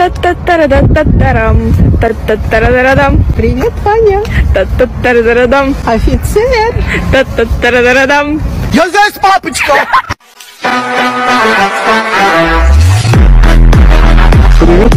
Та-та-та-та-та-та-тарам. Та-та-та-та-та-та-дам. Привет, Ваня. Та-та-та-та-та-та-дам. Офицер. Та-та-та-та-та-та-дам. Я здесь, папочка! Привет,